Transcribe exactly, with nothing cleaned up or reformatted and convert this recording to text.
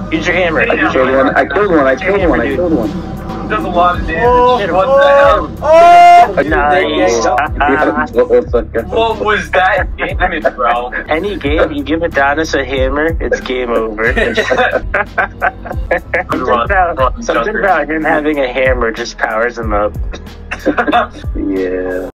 Use your hammer. I Use killed your one. I killed one. I killed one. I killed one. Does a lot of damage. Oh, What oh, the hell? Oh! Nice. What was that damage, bro? Any game, you give Adonis a hammer, it's game over. something about, something about him having a hammer just powers him up. Yeah.